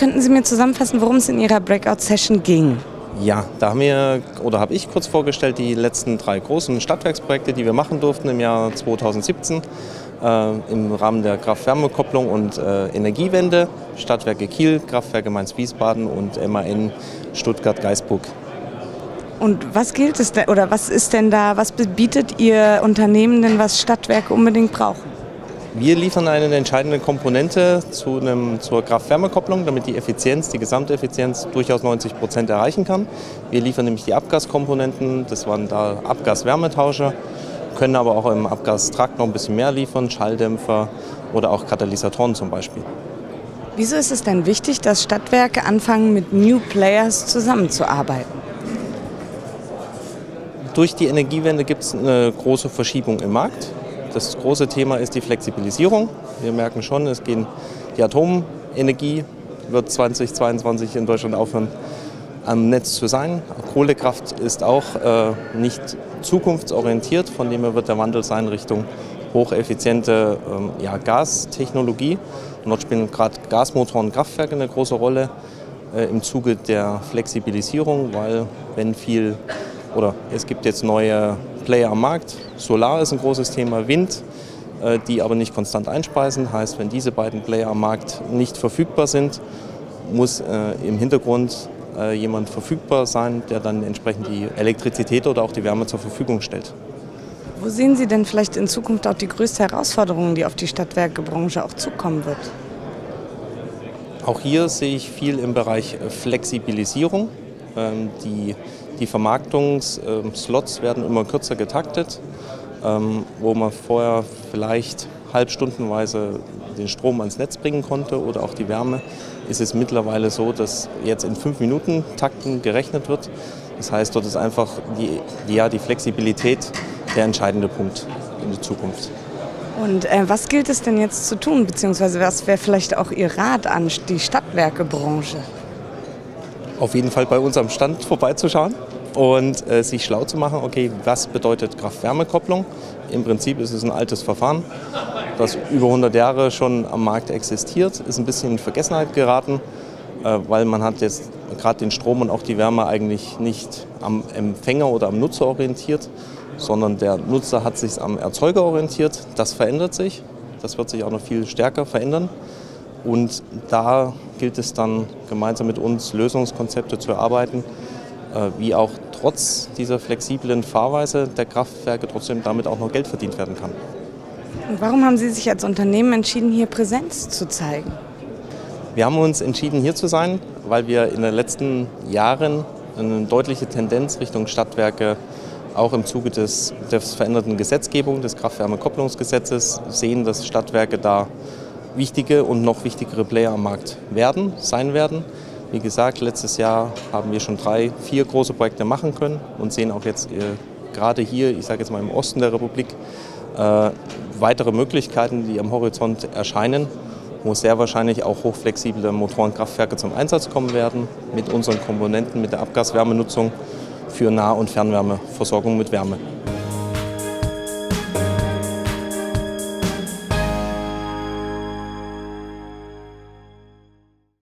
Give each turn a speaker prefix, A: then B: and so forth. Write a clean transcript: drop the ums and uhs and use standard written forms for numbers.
A: könnten Sie mir zusammenfassen, worum es in Ihrer Breakout-Session ging?
B: Ja, da habe ich kurz vorgestellt die letzten 3 großen Stadtwerksprojekte, die wir machen durften im Jahr 2017 im Rahmen der Kraft-Wärme-Kopplung und Energiewende. Stadtwerke Kiel, Kraftwerke Mainz-Wiesbaden und MAN Stuttgart-Geisburg.
A: Und was gilt es denn, oder was ist denn da, was bietet Ihr Unternehmen denn, was Stadtwerke unbedingt brauchen?
B: Wir liefern eine entscheidende Komponente zur Kraft-Wärme-Kopplung, damit die Gesamteffizienz durchaus 90% erreichen kann. Wir liefern nämlich die Abgaskomponenten, das waren da Abgas-Wärmetauscher, können aber auch im Abgastrakt noch ein bisschen mehr liefern, Schalldämpfer oder auch Katalysatoren zum Beispiel.
A: Wieso ist es denn wichtig, dass Stadtwerke anfangen, mit New Players zusammenzuarbeiten?
B: Durch die Energiewende gibt es eine große Verschiebung im Markt. Das große Thema ist die Flexibilisierung. Wir merken schon, die Atomenergie wird 2022 in Deutschland aufhören, am Netz zu sein. Kohlekraft ist auch nicht zukunftsorientiert, von dem her wird der Wandel sein Richtung hocheffiziente Gastechnologie. Und dort spielen gerade Gasmotoren und Kraftwerke eine große Rolle im Zuge der Flexibilisierung, weil es gibt jetzt neue Player am Markt. Solar ist ein großes Thema, Wind, die aber nicht konstant einspeisen. Heißt, wenn diese beiden Player am Markt nicht verfügbar sind, muss im Hintergrund jemand verfügbar sein, der dann entsprechend die Elektrizität oder auch die Wärme zur Verfügung stellt.
A: Wo sehen Sie denn vielleicht in Zukunft auch die größte Herausforderung, die auf die Stadtwerkebranche auch zukommen wird?
B: Auch hier sehe ich viel im Bereich Flexibilisierung. Die Vermarktungsslots werden immer kürzer getaktet, wo man vorher vielleicht halbstundenweise den Strom ans Netz bringen konnte oder auch die Wärme, ist es mittlerweile so, dass jetzt in 5-Minuten-Takten gerechnet wird. Das heißt, dort ist einfach die Flexibilität der entscheidende Punkt in der Zukunft.
A: Und was gilt es denn jetzt zu tun, beziehungsweise was wäre vielleicht auch Ihr Rat an die Stadtwerkebranche?
B: Auf jeden Fall bei uns am Stand vorbeizuschauen und sich schlau zu machen, okay, was bedeutet Kraft-Wärme-Kopplung? Im Prinzip ist es ein altes Verfahren, das über 100 Jahre schon am Markt existiert, ist ein bisschen in Vergessenheit geraten, weil man hat jetzt gerade den Strom und auch die Wärme eigentlich nicht am Empfänger oder am Nutzer orientiert, sondern der Nutzer hat sich am Erzeuger orientiert. Das verändert sich, das wird sich auch noch viel stärker verändern. Und da gilt es dann gemeinsam mit uns Lösungskonzepte zu erarbeiten, wie auch trotz dieser flexiblen Fahrweise der Kraftwerke trotzdem damit auch noch Geld verdient werden kann.
A: Und warum haben Sie sich als Unternehmen entschieden, hier Präsenz zu zeigen?
B: Wir haben uns entschieden, hier zu sein, weil wir in den letzten Jahren eine deutliche Tendenz Richtung Stadtwerke auch im Zuge der veränderten Gesetzgebung, des Kraft-Wärme-Kopplungsgesetzes sehen, dass Stadtwerke da wichtige und noch wichtigere Player am Markt sein werden. Wie gesagt, letztes Jahr haben wir schon 3, 4 große Projekte machen können und sehen auch jetzt gerade hier, ich sage jetzt mal im Osten der Republik, weitere Möglichkeiten, die am Horizont erscheinen, wo sehr wahrscheinlich auch hochflexible Motorenkraftwerke zum Einsatz kommen werden, mit unseren Komponenten, mit der Abgaswärmenutzung für Nah- und Fernwärmeversorgung mit Wärme.